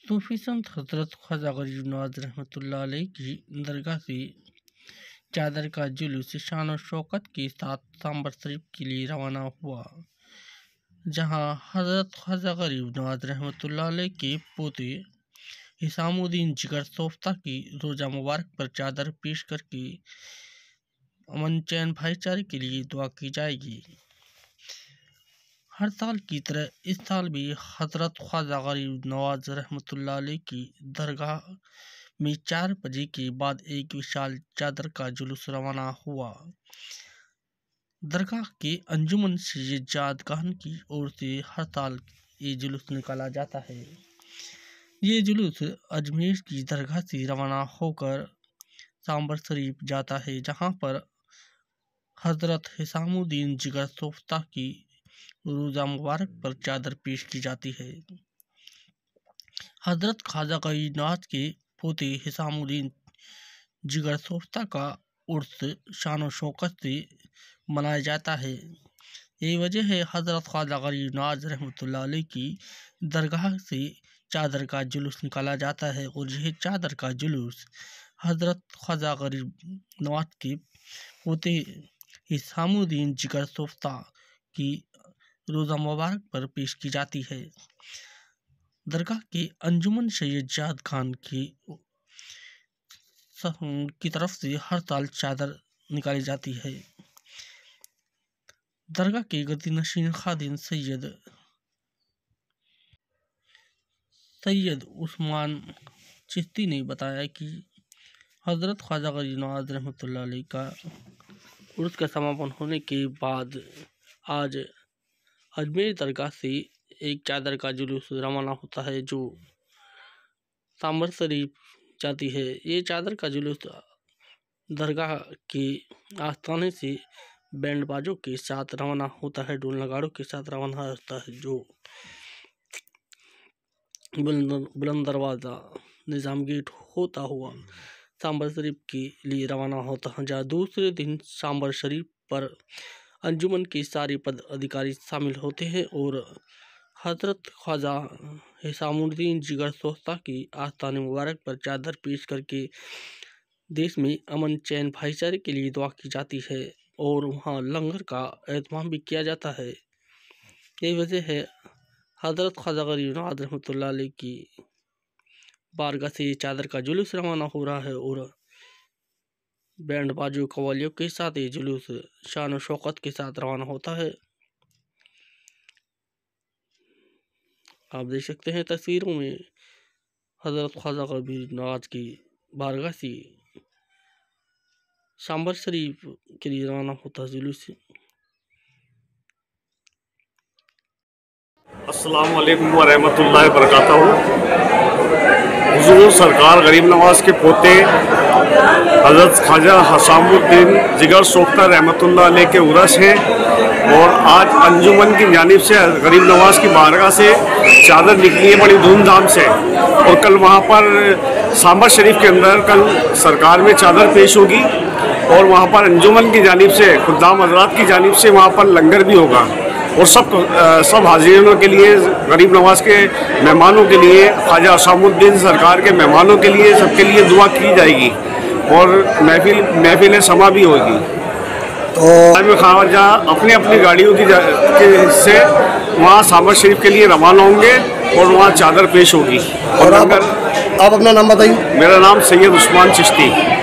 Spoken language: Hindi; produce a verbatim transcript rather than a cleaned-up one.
सूफी संत हजरत ख्वाजा गरीब नवाज रहमतुल्लाह अलैह की दरगाह से चादर का जुलूस शान और शौकत के साथ सांबर शरीफ के लिए रवाना हुआ, जहां हजरत ख्वाजा गरीब नवाज रहमतुल्लाह अलैह के पोते हिसामुद्दीन जिगर सोफ्ता की रोज़ा मुबारक पर चादर पेश करके अमन चैन भाईचारे के लिए दुआ की जाएगी। हर साल की तरह इस साल भी हजरत ख्वाजा गरीब नवाज रहमतुल्लाह अलैह की दरगाह में चार बजे के बाद एक विशाल चादर का जुलूस रवाना हुआ। दरगाह के अंजुमन सैयद खान की ओर से हर साल ये जुलूस निकाला जाता है। ये जुलूस अजमेर की दरगाह से रवाना होकर सांबर शरीफ जाता है, जहां पर हजरत हिसामुद्दीन जिगर सोफ्ता की रोज़ा मुबारक पर चादर पेश की जाती है। हजरत ख्वाजा गरीब नवाज के पोते हिसामुद्दीन जिगर सोफ्ता का उर्स शान और शौकत से मनाया जाता है। यही वजह है हजरत ख्वाजा गरीब नवाज रहमतुल्लाह अलैह की दरगाह से चादर का जुलूस निकाला जाता है और यह चादर का जुलूस हजरत ख्वाजा गरीब नवाज के पोते हिसामुद्दीन जिगर सोफ्ता की रोज़ा मुबारक पर पेश की जाती है। दरगाह के अंजुमन सैयद खान की की तरफ से हर साल चादर निकाली जाती है। दरगाह के गद्दी नशीन खादिम सैयद सैयद उस्मान चिश्ती ने बताया कि हजरत ख्वाजा गरीब नवाज रहमतुल्लाह अलैह का उर्स का समापन होने के बाद आज अजमेर दरगाह से एक चादर का जुलूस रवाना होता है जो सांबर शरीफ जाती है। ये चादर का जुलूस दरगाह के आस्थाने से बैंड बाजों के साथ रवाना होता है, ढोल नगाड़ों के साथ रवाना होता है, जो बुलंद दरवाज़ा निज़ाम गेट होता हुआ सांबर शरीफ के लिए रवाना होता है, जहाँ दूसरे दिन सांबर शरीफ पर अंजुमन के सारे पद अधिकारी शामिल होते हैं और हजरत ख्वाजा हिसामुद्दीन जिगर सोफ्ता की आस्थान मुबारक पर चादर पेश करके देश में अमन चैन भाईचारे के लिए दुआ की जाती है और वहाँ लंगर का एहतमाम भी किया जाता है। यही वजह है हजरत ख्वाजा गरीब नवाज रहमतुल्लाह अलैह की बारगाह से चादर का जुलूस रवाना हो रहा है और बैंड बाजों कव्वालियों के साथ ये जुलूस शान और शौकत के साथ रवाना होता है। आप देख सकते हैं तस्वीरों में हजरत ख्वाजा गरीब नवाज की बारगाह से सांबर शरीफ के लिए रवाना होता है जुलूस। अस्सलाम वालेकुम व रहमतुल्लाहि व बरकातहू। हुजूर सरकार गरीब नवाज के पोते हज़रत ख्वाजा हिसामुद्दीन जिगर सोफ्ता रहमतुल्लाह अलैह के उर्स हैं और आज अंजुमन की जानिब से गरीब नवाज की बारगाह से चादर निकली है बड़ी धूमधाम से और कल वहाँ पर सांबर शरीफ के अंदर कल सरकार में चादर पेश होगी और वहाँ पर अंजुमन की जानिब से खुद्दाम हज़रात की जानिब से वहाँ पर लंगर भी होगा और सब सब हाजिरों के लिए, गरीब नवाज के मेहमानों के लिए, ख्वाजा हिसामुद्दीन सरकार के मेहमानों के लिए, सबके लिए दुआ की जाएगी और महफिल महफिल समा भी होगी। तो ख्वाजा अपनी अपनी गाड़ियों की के से वहाँ सांबर शरीफ के लिए रवाना होंगे और वहाँ चादर पेश होगी। और अगर आप अपना नाम बताइए। मेरा नाम सैयद उस्मान चिश्ती।